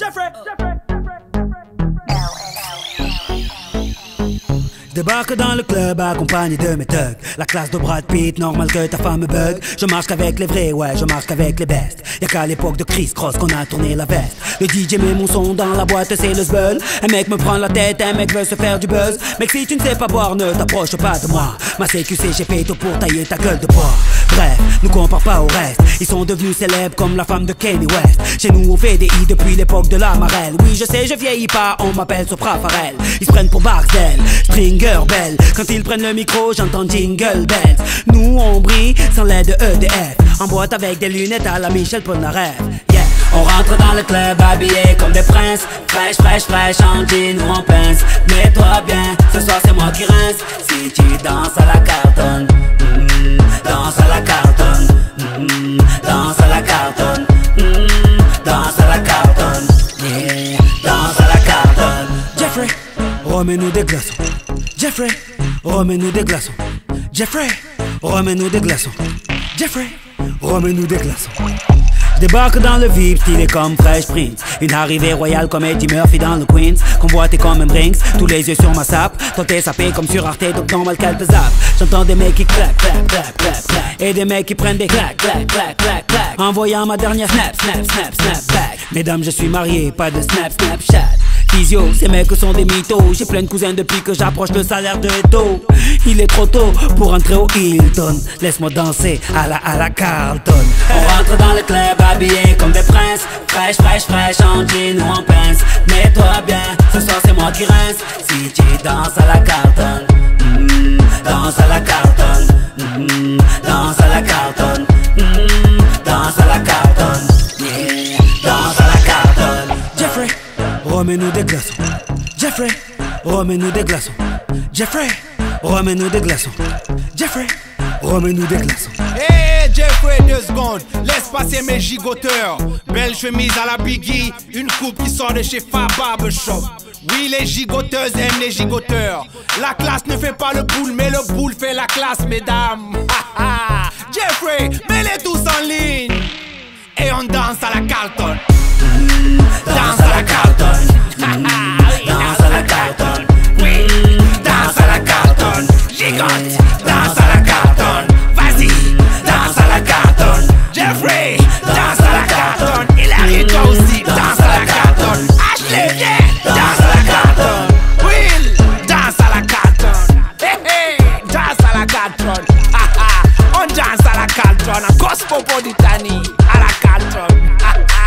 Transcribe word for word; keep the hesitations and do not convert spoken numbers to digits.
Jeffrey, Jeffrey. Débarque dans le club accompagné de mes thugs. La classe de Brad Pitt, normal que ta femme me bug. Je marche qu'avec les vrais, ouais, je marche qu'avec les bestes. Y'a qu'à l'époque de Chris Cross qu'on a tourné la veste. Le D J met mon son dans la boîte, c'est le zbeul. Un mec me prend la tête, un mec veut se faire du buzz. Mec, si tu ne sais pas boire, ne t'approche pas de moi. Ma C Q C, j'ai fait tout pour tailler ta gueule de bois. Bref, nous compare pas au reste. Ils sont devenus célèbres comme la femme de Kanye West. Chez nous on fait des i depuis l'époque de la marelle. Oui je sais je vieillis pas, on m'appelle Sopra Farel. Ils se prennent pour Barcel, Stringer Bell. Quand ils prennent le micro j'entends Jingle Bells. Nous on brille sans l'aide de E D F. En boîte avec des lunettes à la Michel Polnareff. Yeah. On rentre dans le club habillé comme des princes. Fraîche, fraîche, fraîche, en jean ou en pince. Mets-toi bien, ce soir c'est moi qui rince. Si tu danses à la cartonne, mm, danse à la cartonne, mm, danse à la cartonne, mm, danse à la cartonne, yeah, danse à la cartonne. Jeffrey, remets-nous des glaçons. Jeffrey, remets-nous des glaçons. Jeffrey, remets-nous des glaçons. Jeffrey, remets-nous des glaçons. Je débarque dans le V I P, stylé comme Fresh Prince. Une arrivée royale comme Eddie Murphy dans le Queens. Convoité comme un Brinks, tous les yeux sur ma sape. Toi t'es sapé comme sur Arte, donc normal qu'elle te zappe. J'entends des mecs qui claquent, claquent, claquent, claquent, claquent. Et des mecs qui prennent des claques, claques, claques, claques, claques. Envoyant ma dernière snap, snap, snap, snap back. Mesdames, je suis marié, pas de snap, snapchat. Physio, ces mecs sont des mythos. J'ai plein de cousins depuis que j'approche le salaire de Eto. Il est trop tôt pour entrer au Hilton. Laisse-moi danser à la à la Carlton. On rentre dans le club habillé comme des princes. Fraîche, fraîche, fraîche, en jean ou en pince. Mets-toi bien, ce soir c'est moi qui rince. Si tu danses à la Carlton, mm, danse à la Carlton, mm, danse à la Carlton, mm, danse à la Carlton, yeah, danse à la Carlton. Jeffrey, remets-nous des glaçons. Jeffrey, remets-nous des glaçons. Jeffrey, remets-nous des glaçons. Jeffrey, remets-nous des glaçons. Hey Jeffrey, deux secondes, laisse passer mes gigoteurs. Belle chemise à la Biggie, une coupe qui sort de chez Fab Barbershop. Oui, les gigoteuses aiment les gigoteurs. La classe ne fait pas le boule, mais le boule fait la classe, mesdames. Jeffrey, mets-les tous en ligne. Et on danse à la Carlton. Danse à la Carlton. Danse à la Carlton. Oui, danse à la Carlton. Gigote, danse à la Carlton. Vas-y, danse à la Carlton. Jeffrey, danse à la Carlton. Il arrive toi aussi, danse à la Carlton. Ashley, viens, danse à la Carlton. Will, danse à la Carlton. Hey, hey, danse à la Carlton. On danse à la Carlton, à Cosmopolitanie, à la Carlton.